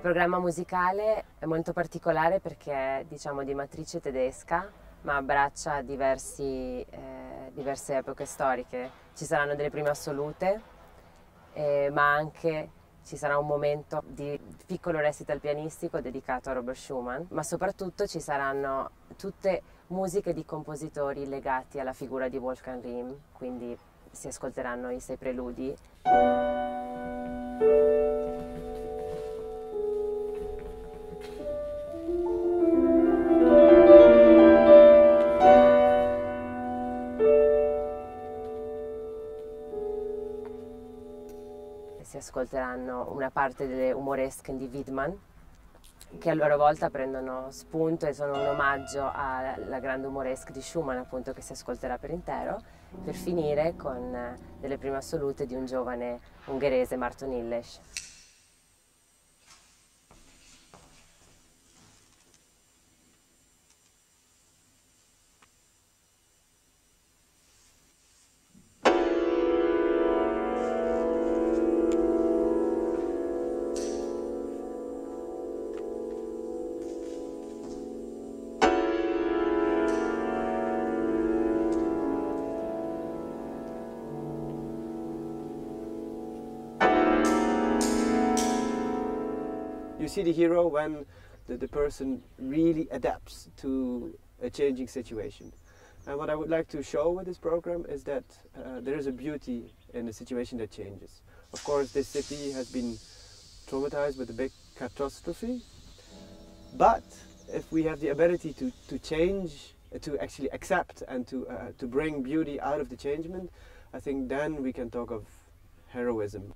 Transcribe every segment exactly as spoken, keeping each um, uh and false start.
programma musicale è molto particolare perché è, diciamo, di matrice tedesca, ma abbraccia diversi, eh, diverse epoche storiche. Ci saranno delle prime assolute, eh, ma anche ci sarà un momento di piccolo recital pianistico dedicato a Robert Schumann, ma soprattutto ci saranno tutte musiche di compositori legati alla figura di Wolfgang Rihm, quindi si ascolteranno i sei preludi. Si ascolteranno una parte delle Humoresken di Widmann, che a loro volta prendono spunto e sono un omaggio alla grande Humoresk di Schumann, appunto, che si ascolterà per intero, per finire con delle prime assolute di un giovane ungherese, Márton Illes. You see the hero when the, the person really adapts to a changing situation. And what I would like to show with this program is that uh, there is a beauty in a situation that changes. Of course, this city has been traumatized with a big catastrophe, but if we have the ability to, to change, uh, to actually accept and to, uh, to bring beauty out of the changement, I think then we can talk of heroism.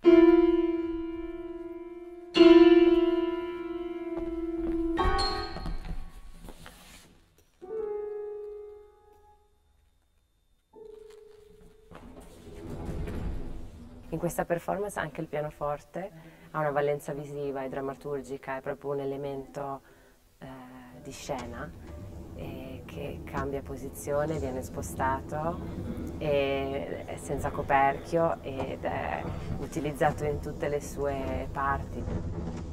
In questa performance anche il pianoforte ha una valenza visiva e drammaturgica, è proprio un elemento eh, di scena eh, che cambia posizione, viene spostato, e è senza coperchio ed è utilizzato in tutte le sue parti.